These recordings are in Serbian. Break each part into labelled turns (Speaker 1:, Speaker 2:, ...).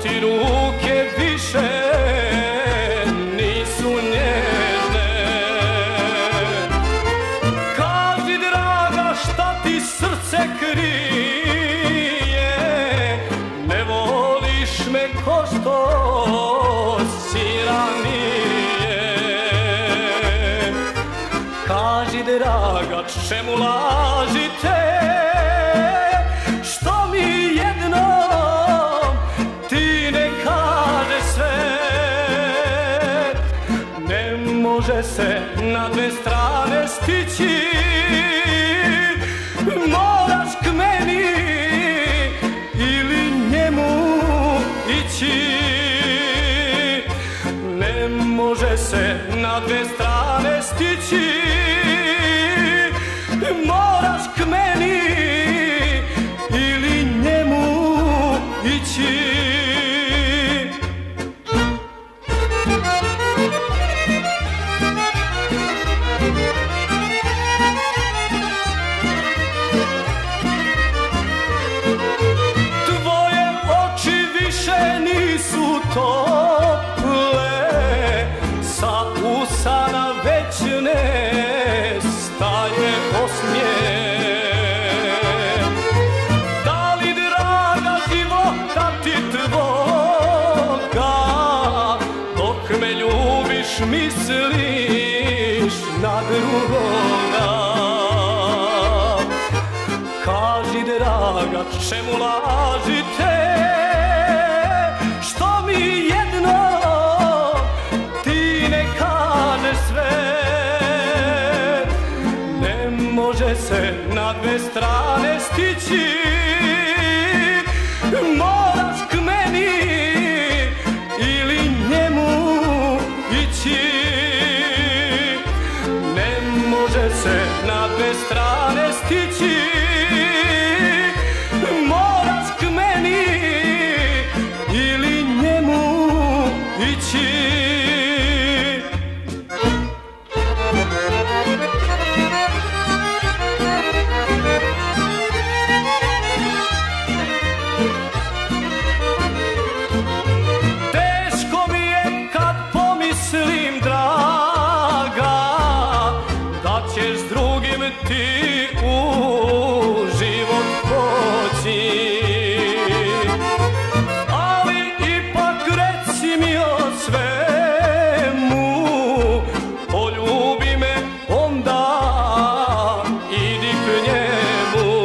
Speaker 1: ti ruke više nisu nježne. Kaži draga šta ti srce krije, ne voliš me ko što si ranije. Kaži draga čemu lažite, što mi jednom ti ne kaže sve. Ne može se na dve strane stići, moraš k meni ili njemu ići. Ne može se na dve strane stići, moraš k meni ili njemu ići. Tvoje oči više nisu tople, sa usana već ne staje osmijeh. Da li draga života ti tvoga, dok me ljubiš misliš na drugoga? Kaži draga čemu lažite, što mi jednom ti ne kaže sve. Ne može se na dve strane stići, moraš k meni ili njemu ići. Ne može se na dve strane stići, moraš k meni ili njemu ići. Teško mi je kad pomislim, draga, da ćeš s drugim ti u život poći. Ali ipak reci mi o svemu, poljubi me onda, idi k njemu.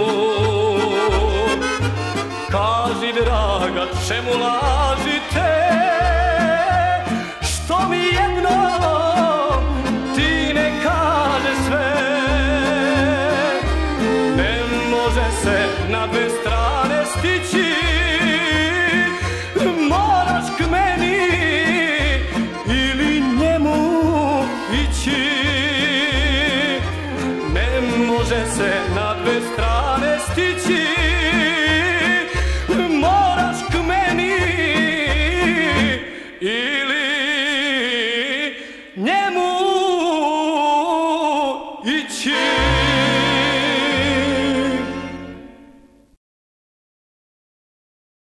Speaker 1: Kaži draga čemu lažite, što mi jednom ti ne kaže sve. Ne može se na dve strane stići, moraš k meni ili njemu ići. Ne može se na dve strane stići, moraš k meni ili njemu ići.